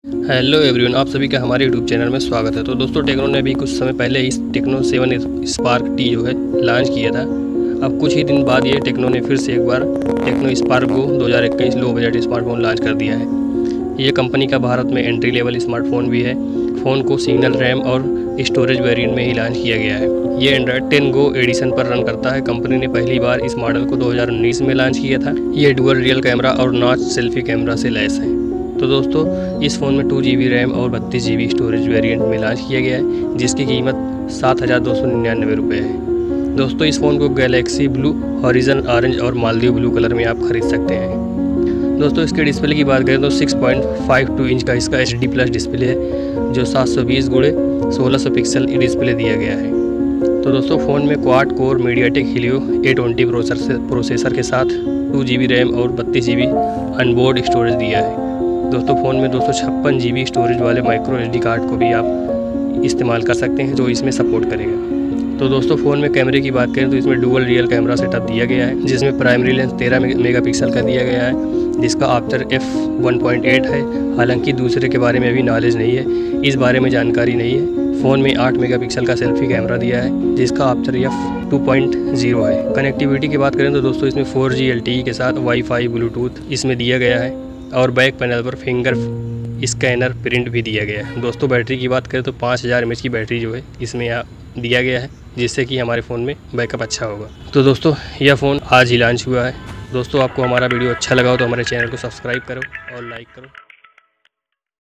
Hello everyone, आप सभी का हमारे यूट्यूब चैनल में स्वागत है। तो दोस्तों, टेक्नो ने अभी कुछ समय पहले ही टेक्नो 7 स्पार्क टी जो है लॉन्च किया था। अब कुछ ही दिन बाद ये टेक्नो ने फिर से एक बार टेक्नो स्पार्क को 2021 लो बजट स्मार्टफोन लॉन्च कर दिया है। ये कंपनी का भारत में एंट्री लेवल स्मार्टफोन भी है। फ़ोन को सिंगल रैम और स्टोरेज वेरिएंट में ही लॉन्च किया गया है। ये एंड्रॉयड 10 गो एडिशन पर रन करता है। कंपनी ने पहली बार इस मॉडल को 2019 में लॉन्च किया था। ये डुअल रियल कैमरा और नॉच सेल्फी कैमरा से लैस है। तो दोस्तों, इस फ़ोन में 2GB रैम और 32GB स्टोरेज वेरिएंट में लॉन्च किया गया है, जिसकी कीमत 7,299 रुपये है। दोस्तों, इस फ़ोन को गैलेक्सी ब्लू, हॉरिजन ऑरेंज और मालदीव ब्लू कलर में आप खरीद सकते हैं। दोस्तों, इसके डिस्प्ले की बात करें तो 6.52 इंच का इसका HD+ डिस्प्ले है, जो 720x1600 पिक्सल डिस्प्ले दिया गया है। तो दोस्तों, फ़ोन में quad core MediaTek Helio A20 processor के साथ 2GB रैम और 32GB ऑनबोर्ड स्टोरेज दिया है। दोस्तों, फ़ोन में 256GB स्टोरेज वाले माइक्रो SD कार्ड को भी आप इस्तेमाल कर सकते हैं, जो इसमें सपोर्ट करेगा। तो दोस्तों, फ़ोन में कैमरे की बात करें तो इसमें डुअल रियल कैमरा सेटअप दिया गया है, जिसमें प्राइमरी लेंस 13 मेगापिक्सल का दिया गया है, जिसका आपर्चर f1.8 है। हालांकि दूसरे के बारे में अभी नॉलेज नहीं है, इस बारे में जानकारी नहीं है। फ़ोन में 8 मेगापिक्सल का सेल्फी कैमरा दिया है, जिसका आपर्चर f2.0 है। कनेक्टिविटी की बात करें तो दोस्तों, इसमें 4G LTE के साथ वाईफाई ब्लूटूथ इसमें दिया गया है और बैक पैनल पर फिंगर स्कैनर प्रिंट भी दिया गया है। दोस्तों, बैटरी की बात करें तो 5000 mAh की बैटरी जो है इसमें दिया गया है, जिससे कि हमारे फ़ोन में बैकअप अच्छा होगा। तो दोस्तों, यह फ़ोन आज ही लॉन्च हुआ है। दोस्तों, आपको हमारा वीडियो अच्छा लगा हो तो हमारे चैनल को सब्सक्राइब करो और लाइक करो।